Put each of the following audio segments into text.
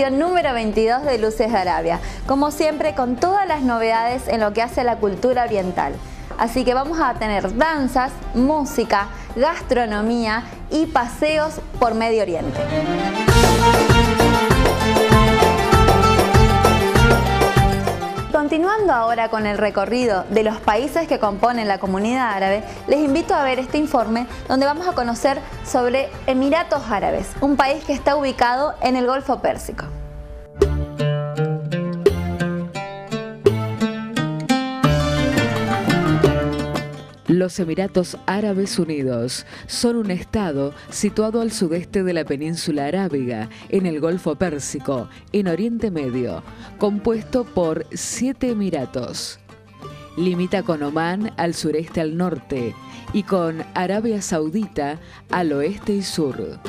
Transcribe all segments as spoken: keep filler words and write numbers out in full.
edición número veintidós de Luces de Arabia, como siempre con todas las novedades en lo que hace a la cultura oriental. Así que vamos a tener danzas, música, gastronomía y paseos por Medio Oriente. Continuando ahora con el recorrido de los países que componen la comunidad árabe, les invito a ver este informe donde vamos a conocer sobre Emiratos Árabes, un país que está ubicado en el Golfo Pérsico. Los Emiratos Árabes Unidos son un estado situado al sudeste de la península arábiga, en el Golfo Pérsico, en Oriente Medio, compuesto por siete emiratos. Limita con Omán al sureste al norte y con Arabia Saudita al oeste y sur.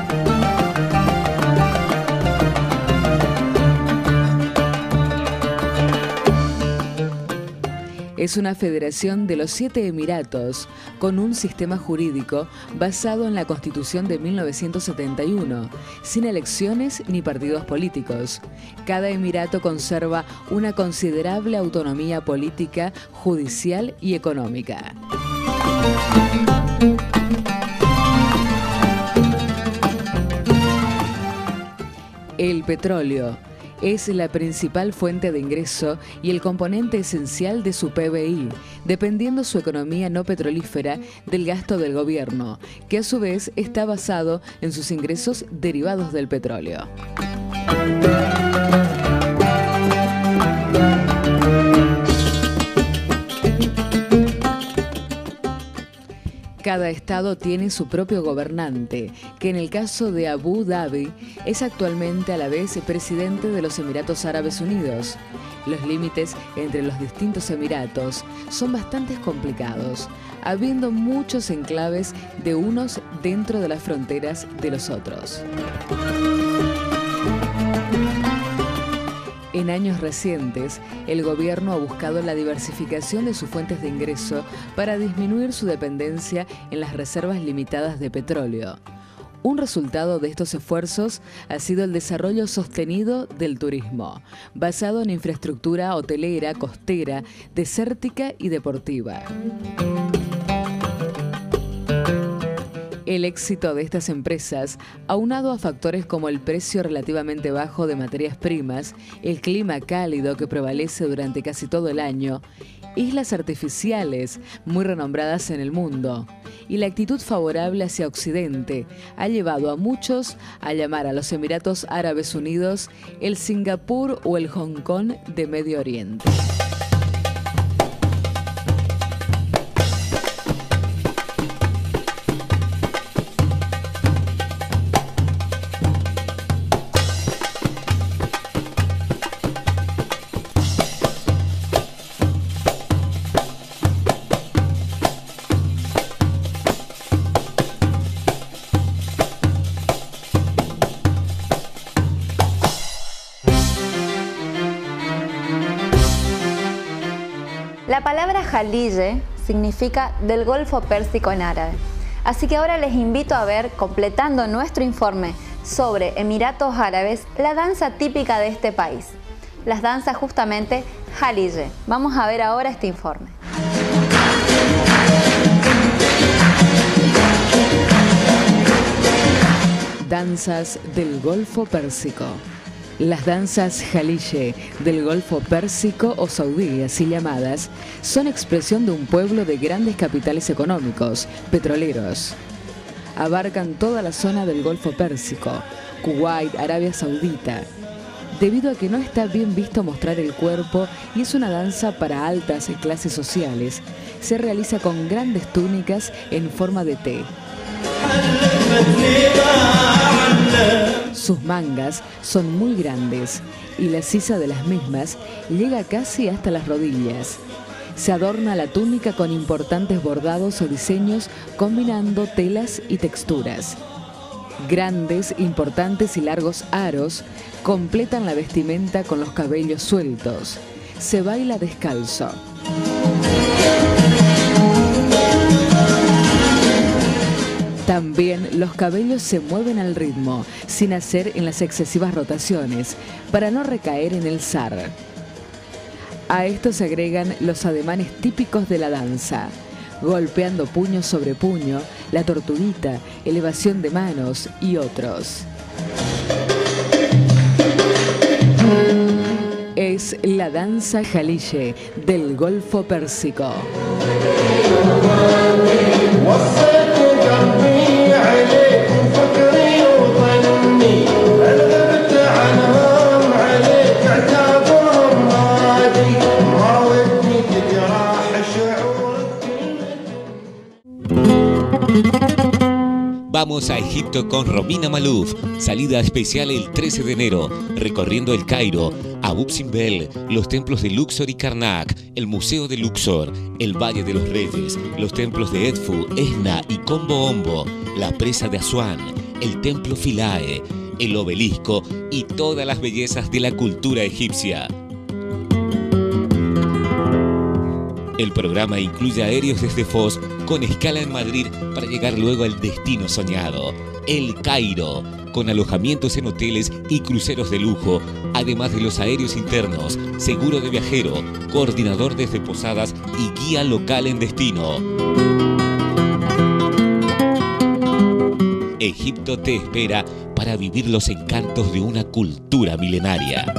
Es una federación de los siete emiratos con un sistema jurídico basado en la Constitución de mil novecientos setenta y uno, sin elecciones ni partidos políticos. Cada emirato conserva una considerable autonomía política, judicial y económica. El petróleo es la principal fuente de ingreso y el componente esencial de su P B I, dependiendo su economía no petrolífera del gasto del gobierno, que a su vez está basado en sus ingresos derivados del petróleo. Cada estado tiene su propio gobernante, que en el caso de Abu Dhabi es actualmente a la vez presidente de los Emiratos Árabes Unidos. Los límites entre los distintos emiratos son bastante complicados, habiendo muchos enclaves de unos dentro de las fronteras de los otros. En años recientes, el gobierno ha buscado la diversificación de sus fuentes de ingreso para disminuir su dependencia en las reservas limitadas de petróleo. Un resultado de estos esfuerzos ha sido el desarrollo sostenido del turismo, basado en infraestructura hotelera, costera, desértica y deportiva. El éxito de estas empresas, aunado a factores como el precio relativamente bajo de materias primas, el clima cálido que prevalece durante casi todo el año, islas artificiales muy renombradas en el mundo y la actitud favorable hacia Occidente, ha llevado a muchos a llamar a los Emiratos Árabes Unidos el Singapur o el Hong Kong de Medio Oriente. La palabra Jalille significa del Golfo Pérsico en árabe. Así que ahora les invito a ver, completando nuestro informe sobre Emiratos Árabes, la danza típica de este país. Las danzas justamente Jalille. Vamos a ver ahora este informe. Danzas del Golfo Pérsico. Las danzas Jalille del Golfo Pérsico o saudí, así llamadas, son expresión de un pueblo de grandes capitales económicos, petroleros. Abarcan toda la zona del Golfo Pérsico, Kuwait, Arabia Saudita, debido a que no está bien visto mostrar el cuerpo y es una danza para altas clases sociales. Se realiza con grandes túnicas en forma de T. Sus mangas son muy grandes y la sisa de las mismas llega casi hasta las rodillas. Se adorna la túnica con importantes bordados o diseños combinando telas y texturas. Grandes, importantes y largos aros completan la vestimenta con los cabellos sueltos. Se baila descalzo. También También los cabellos se mueven al ritmo, sin hacer en las excesivas rotaciones, para no recaer en el zar. A esto se agregan los ademanes típicos de la danza, golpeando puño sobre puño, la tortuguita, elevación de manos y otros. Es la danza Jaliye del Golfo Pérsico. Vamos a Egipto con Romina Malouf. Salida especial el trece de enero, recorriendo el Cairo, Abu Simbel, los templos de Luxor y Karnak, el Museo de Luxor, el Valle de los Reyes, los templos de Edfu, Esna y Kombo Ombo, la presa de Asuán, el templo Philae, el obelisco y todas las bellezas de la cultura egipcia. El programa incluye aéreos desde Foz con escala en Madrid para llegar luego al destino soñado, El Cairo, con alojamientos en hoteles y cruceros de lujo, además de los aéreos internos, seguro de viajero, coordinador desde posadas y guía local en destino. Egipto te espera para vivir los encantos de una cultura milenaria.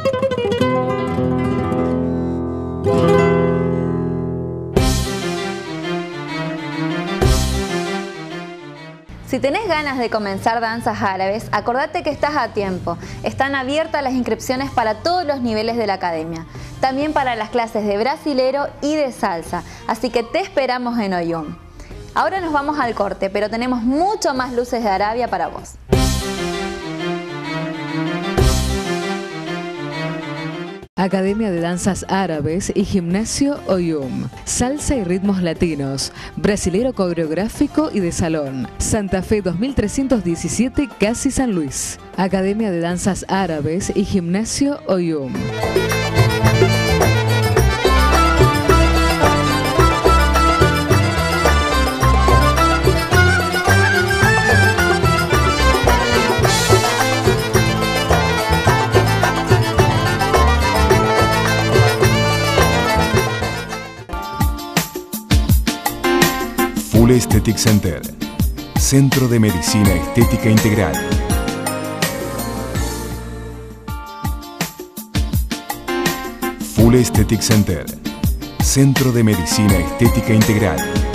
Si tenés ganas de comenzar danzas árabes, acordate que estás a tiempo. Están abiertas las inscripciones para todos los niveles de la academia. También para las clases de brasilero y de salsa. Así que te esperamos en Oyum. Ahora nos vamos al corte, pero tenemos mucho más luces de Arabia para vos. Academia de Danzas Árabes y Gimnasio Oyum. Salsa y ritmos latinos. Brasilero coreográfico y de salón. Santa Fe dos mil trescientos diecisiete, Casi San Luis. Academia de Danzas Árabes y Gimnasio Oyum. Full Aesthetic Center, Centro de Medicina Estética Integral. Full Aesthetic Center, Centro de Medicina Estética Integral.